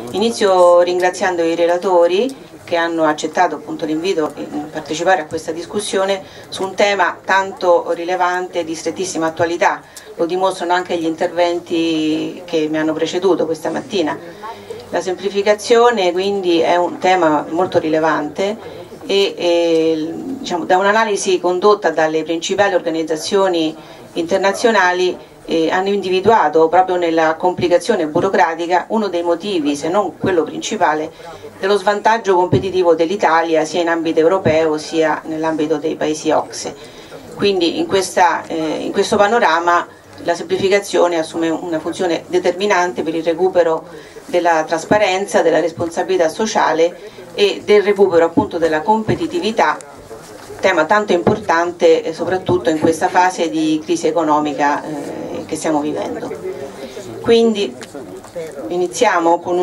Inizio ringraziando i relatori che hanno accettato appunto l'invito a partecipare a questa discussione su un tema tanto rilevante e di strettissima attualità. Lo dimostrano anche gli interventi che mi hanno preceduto questa mattina. La semplificazione quindi è un tema molto rilevante e diciamo, da un'analisi condotta dalle principali organizzazioni internazionali hanno individuato proprio nella complicazione burocratica uno dei motivi, se non quello principale, dello svantaggio competitivo dell'Italia sia in ambito europeo sia nell'ambito dei paesi OCSE. Quindi in questo panorama la semplificazione assume una funzione determinante per il recupero della trasparenza, della responsabilità sociale e del recupero appunto della competitività, tema tanto importante soprattutto in questa fase di crisi economica che stiamo vivendo. Quindi iniziamo con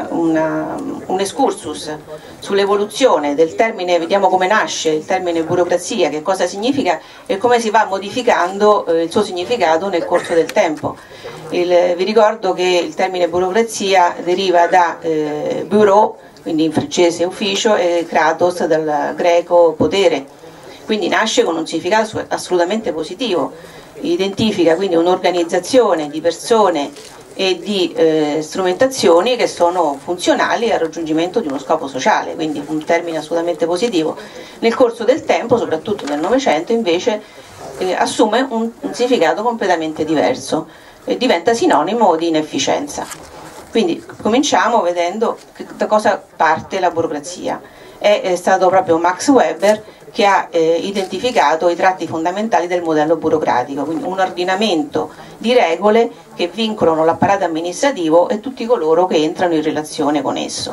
un excursus sull'evoluzione del termine, vediamo come nasce il termine burocrazia, che cosa significa e come si va modificando il suo significato nel corso del tempo. Vi ricordo che il termine burocrazia deriva da bureau, quindi in francese ufficio, e kratos dal greco potere, quindi nasce con un significato assolutamente positivo, identifica quindi un'organizzazione di persone e di strumentazioni che sono funzionali al raggiungimento di uno scopo sociale, quindi un termine assolutamente positivo. Nel corso del tempo, soprattutto nel Novecento, invece assume un significato completamente diverso e diventa sinonimo di inefficienza. Quindi cominciamo vedendo da cosa parte la burocrazia. È stato proprio Max Weber che ha identificato i tratti fondamentali del modello burocratico, quindi un ordinamento di regole che vincolano l'apparato amministrativo e tutti coloro che entrano in relazione con esso.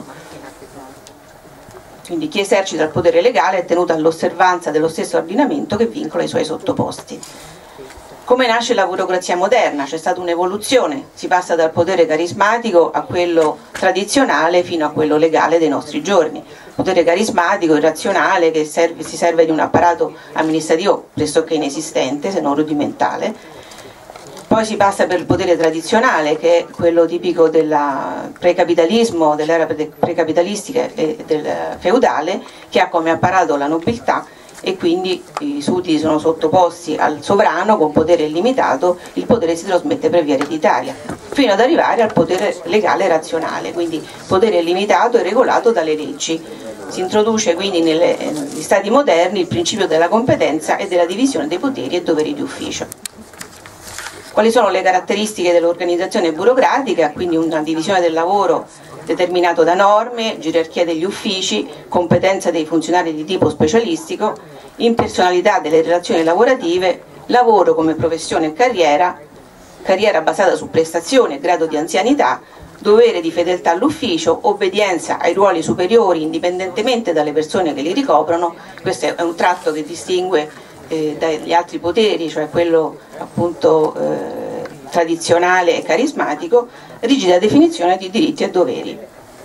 Quindi chi esercita il potere legale è tenuto all'osservanza dello stesso ordinamento che vincola i suoi sottoposti. Come nasce la burocrazia moderna? C'è stata un'evoluzione, si passa dal potere carismatico a quello tradizionale fino a quello legale dei nostri giorni. Potere carismatico, irrazionale, che si serve di un apparato amministrativo pressoché inesistente, se non rudimentale. Poi si passa per il potere tradizionale, che è quello tipico del precapitalismo, dell'era precapitalistica e del feudale, che ha come apparato la nobiltà, e quindi i sudditi sono sottoposti al sovrano con potere illimitato, il potere si trasmette per via ereditaria, fino ad arrivare al potere legale razionale, quindi potere illimitato e regolato dalle leggi. Si introduce quindi negli stati moderni il principio della competenza e della divisione dei poteri e doveri di ufficio. Quali sono le caratteristiche dell'organizzazione burocratica? Quindi una divisione del lavoro determinato da norme, gerarchia degli uffici, competenza dei funzionari di tipo specialistico, impersonalità delle relazioni lavorative, lavoro come professione e carriera, carriera basata su prestazione e grado di anzianità, dovere di fedeltà all'ufficio, obbedienza ai ruoli superiori indipendentemente dalle persone che li ricoprono. Questo è un tratto che distingue dagli altri poteri, cioè quello appunto tradizionale e carismatico, rigida definizione di diritti e doveri.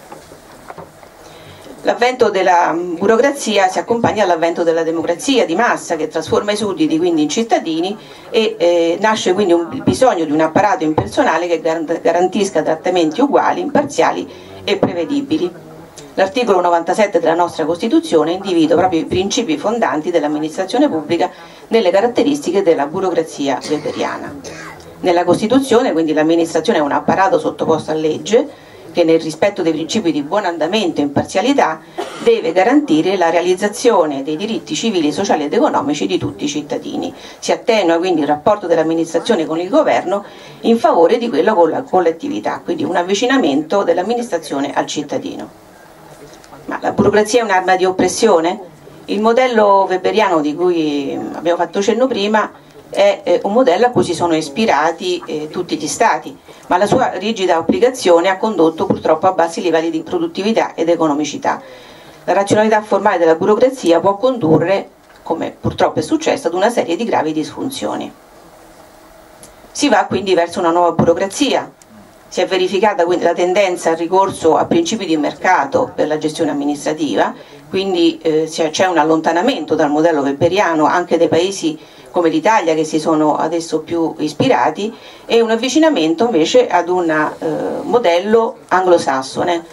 L'avvento della burocrazia si accompagna all'avvento della democrazia di massa che trasforma i sudditi quindi in cittadini e nasce quindi il bisogno di un apparato impersonale che garantisca trattamenti uguali, imparziali e prevedibili. L'articolo 97 della nostra Costituzione individua proprio i principi fondanti dell'amministrazione pubblica nelle caratteristiche della burocrazia weberiana. Nella Costituzione quindi l'amministrazione è un apparato sottoposto a legge che nel rispetto dei principi di buon andamento e imparzialità deve garantire la realizzazione dei diritti civili, sociali ed economici di tutti i cittadini. Si attenua quindi il rapporto dell'amministrazione con il governo in favore di quello con la collettività, quindi un avvicinamento dell'amministrazione al cittadino. Ma la burocrazia è un'arma di oppressione? Il modello weberiano di cui abbiamo fatto cenno prima è un modello a cui si sono ispirati tutti gli stati, ma la sua rigida applicazione ha condotto purtroppo a bassi livelli di produttività ed economicità. La razionalità formale della burocrazia può condurre, come purtroppo è successo, ad una serie di gravi disfunzioni. Si va quindi verso una nuova burocrazia. Si è verificata quindi la tendenza al ricorso a principi di mercato per la gestione amministrativa, quindi c'è un allontanamento dal modello weberiano anche dei paesi come l'Italia, che si sono adesso più ispirati, e un avvicinamento invece ad un modello anglosassone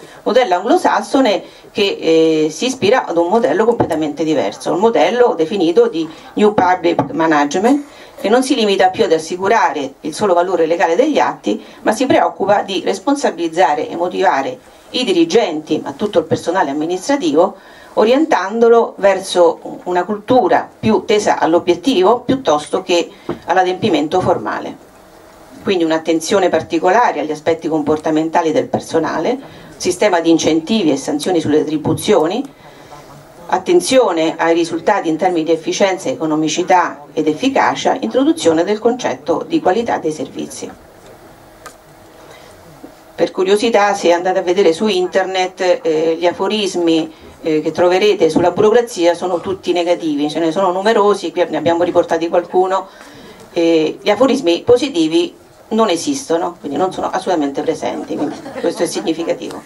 che si ispira ad un modello completamente diverso, un modello definito di New Public Management, che non si limita più ad assicurare il solo valore legale degli atti, ma si preoccupa di responsabilizzare e motivare i dirigenti, ma tutto il personale amministrativo, orientandolo verso una cultura più tesa all'obiettivo piuttosto che all'adempimento formale. Quindi un'attenzione particolare agli aspetti comportamentali del personale, sistema di incentivi e sanzioni sulle retribuzioni, attenzione ai risultati in termini di efficienza, economicità ed efficacia, introduzione del concetto di qualità dei servizi. Per curiosità, se andate a vedere su internet, gli aforismi che troverete sulla burocrazia sono tutti negativi, ce ne sono numerosi, qui ne abbiamo riportati qualcuno. Gli aforismi positivi non esistono, quindi non sono assolutamente presenti, quindi questo è significativo.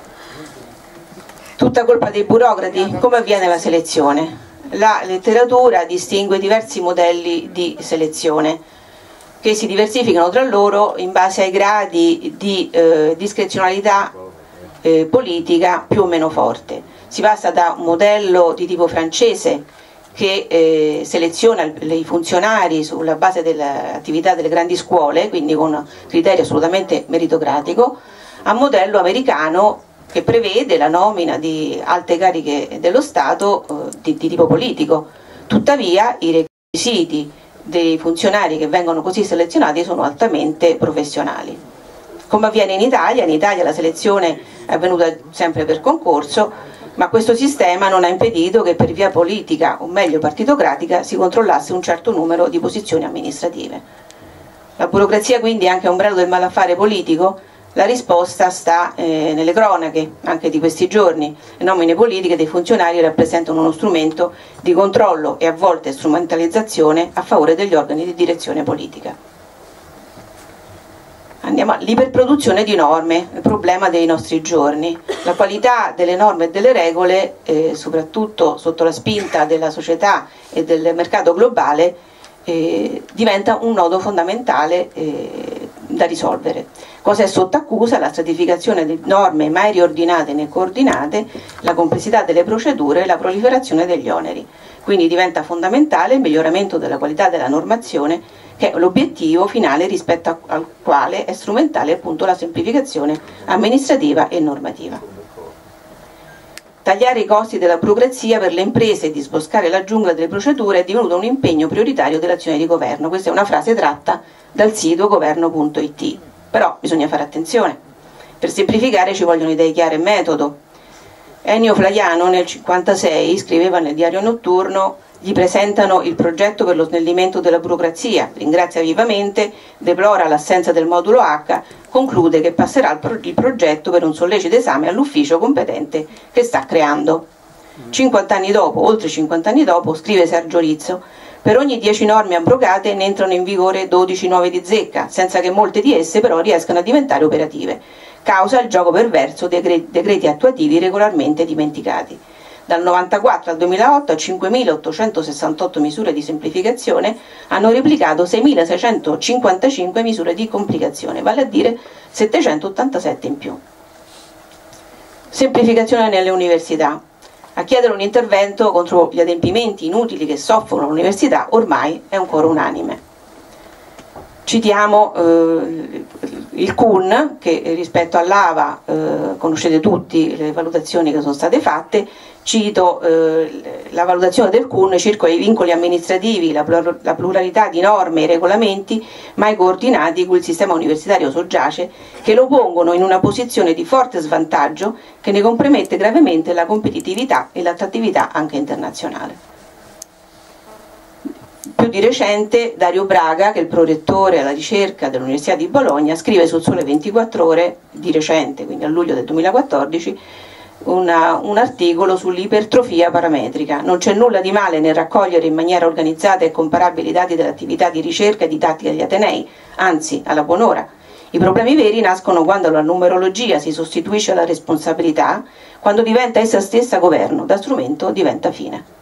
Tutta colpa dei burocrati? Come avviene la selezione? La letteratura distingue diversi modelli di selezione che si diversificano tra loro in base ai gradi di discrezionalità politica più o meno forte. Si passa da un modello di tipo francese che seleziona i funzionari sulla base dell'attività delle grandi scuole, quindi con criterio assolutamente meritocratico, a un modello americano che prevede la nomina di alte cariche dello Stato di tipo politico. Tuttavia i requisiti dei funzionari che vengono così selezionati sono altamente professionali. Come avviene in Italia? In Italia la selezione è avvenuta sempre per concorso, ma questo sistema non ha impedito che per via politica, o meglio partitocratica, si controllasse un certo numero di posizioni amministrative. La burocrazia quindi è anche ombrello del malaffare politico? La risposta sta nelle cronache, anche di questi giorni. Le nomine politiche dei funzionari rappresentano uno strumento di controllo e a volte strumentalizzazione a favore degli organi di direzione politica. Andiamo all'iperproduzione di norme, il problema dei nostri giorni. La qualità delle norme e delle regole, soprattutto sotto la spinta della società e del mercato globale, diventa un nodo fondamentale da risolvere. Cosa è sotto accusa? La stratificazione di norme mai riordinate né coordinate, la complessità delle procedure e la proliferazione degli oneri. Quindi diventa fondamentale il miglioramento della qualità della normazione, che è l'obiettivo finale rispetto al quale è strumentale appunto la semplificazione amministrativa e normativa. Tagliare i costi della burocrazia per le imprese e disboscare la giungla delle procedure è divenuto un impegno prioritario dell'azione di governo. Questa è una frase tratta dal sito governo.it. Però bisogna fare attenzione. Per semplificare ci vogliono idee chiare e metodo. Ennio Flaiano nel 1956 scriveva nel Diario Notturno: gli presentano il progetto per lo snellimento della burocrazia, ringrazia vivamente, deplora l'assenza del modulo H, conclude che passerà il progetto per un sollecito esame all'ufficio competente che sta creando. 50 anni dopo, oltre 50 anni dopo, scrive Sergio Rizzo: per ogni 10 norme abrogate ne entrano in vigore 12 nuove di zecca, senza che molte di esse però riescano a diventare operative, causa il gioco perverso dei decreti attuativi regolarmente dimenticati. Dal 1994 al 2008 a 5.868 misure di semplificazione hanno replicato 6.655 misure di complicazione, vale a dire 787 in più. Semplificazione nelle università. A chiedere un intervento contro gli adempimenti inutili che soffrono l'università ormai è un coro unanime. Citiamo il CUN, che rispetto all'AVA conoscete tutti le valutazioni che sono state fatte. Cito la valutazione del CUN circa i vincoli amministrativi, la pluralità di norme e regolamenti mai coordinati cui il sistema universitario soggiace, che lo pongono in una posizione di forte svantaggio che ne compromette gravemente la competitività e l'attrattività anche internazionale. Più di recente Dario Braga, che è il prorettore alla ricerca dell'Università di Bologna, scrive sul Sole 24 Ore, di recente, quindi a luglio del 2014, un articolo sull'ipertrofia parametrica. Non c'è nulla di male nel raccogliere in maniera organizzata e comparabile i dati dell'attività di ricerca e didattica degli atenei, anzi, alla buon'ora. I problemi veri nascono quando la numerologia si sostituisce alla responsabilità, quando diventa essa stessa governo, da strumento diventa fine.